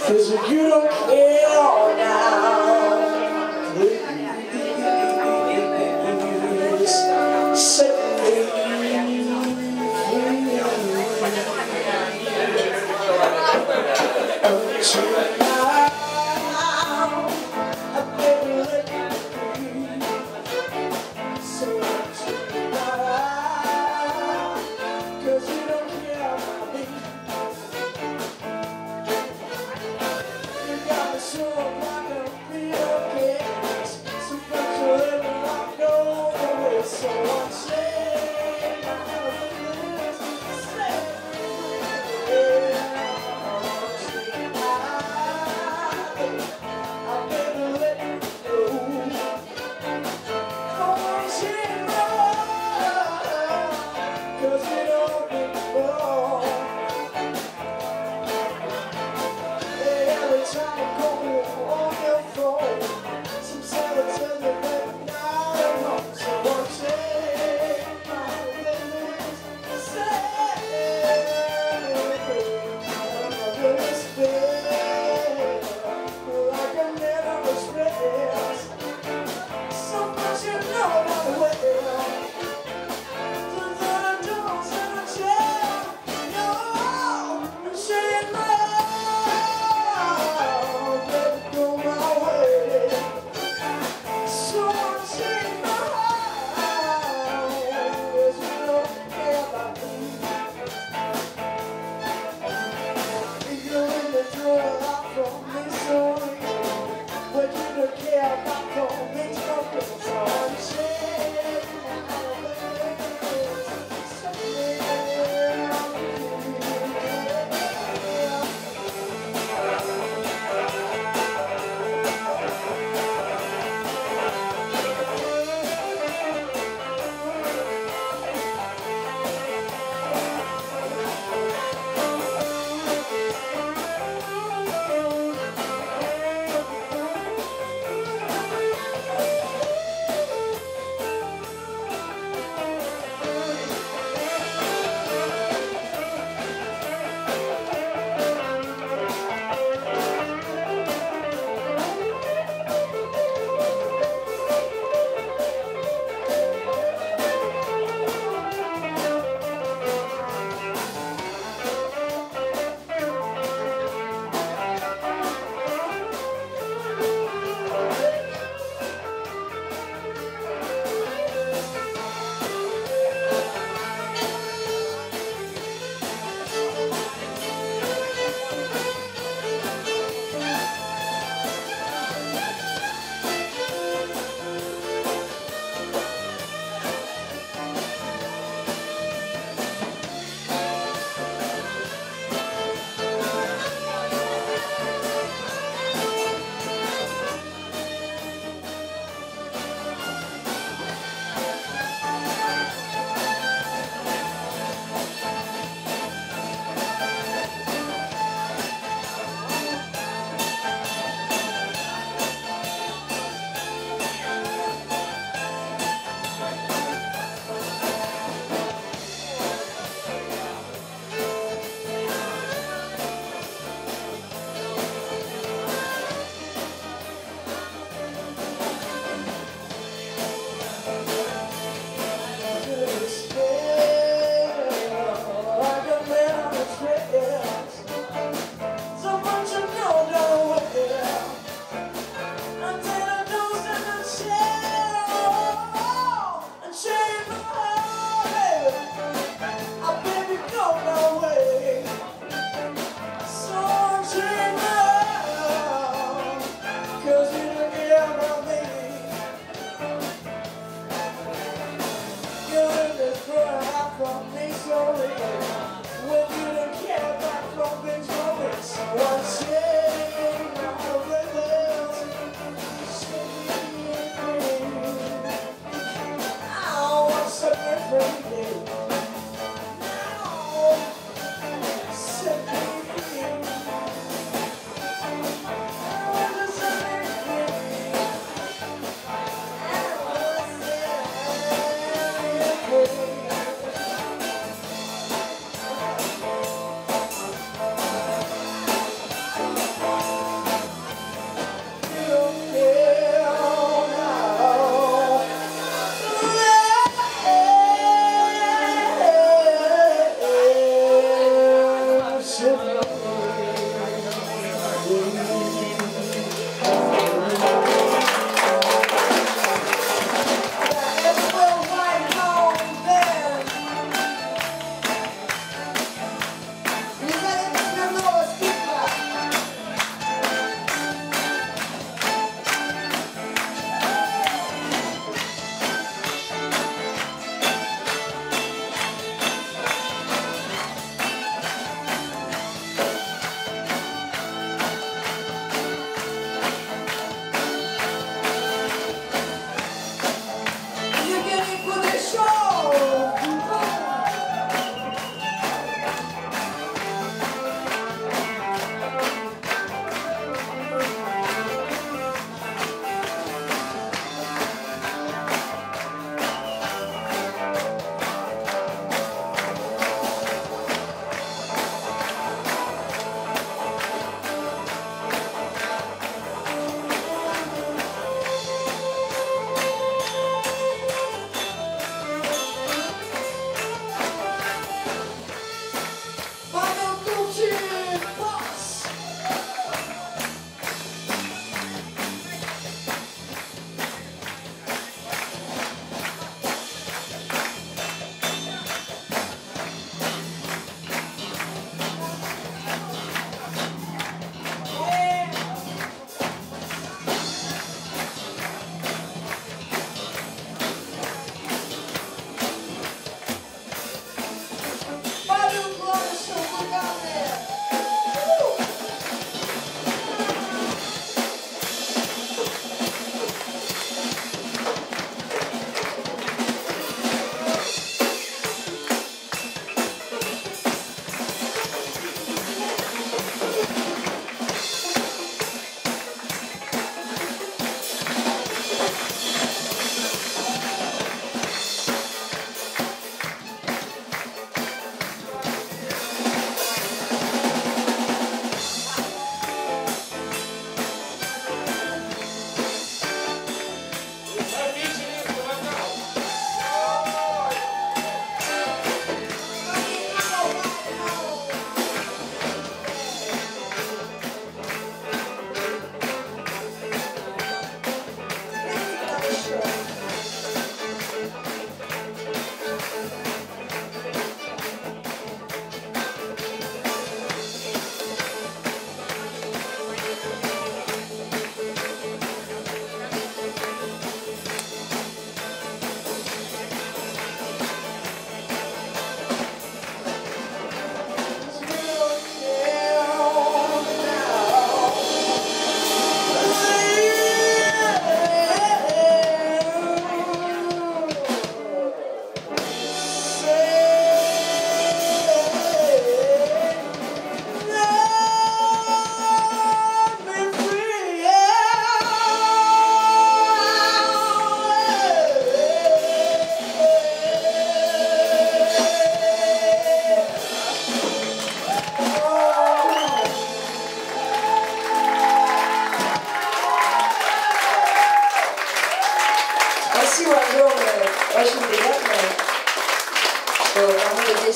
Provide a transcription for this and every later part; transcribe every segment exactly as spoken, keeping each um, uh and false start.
'cause you don't care now. Please set me free. Until now, I've never let you be. So until now, 'cause you don't care about me. You got me so I can feel okay. Sometimes you let me not go the way. So I'm saying my feelings, say I better let you go. Come on, say no, 'cause it all been wrong. Every time I call you on your phone, sometimes I tell you that now I'm home. So I'm saying my feelings, say I'm gonna spend like I never experienced. So much you know about the way.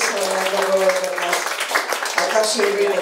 さんありがとうございます。赤シェルビー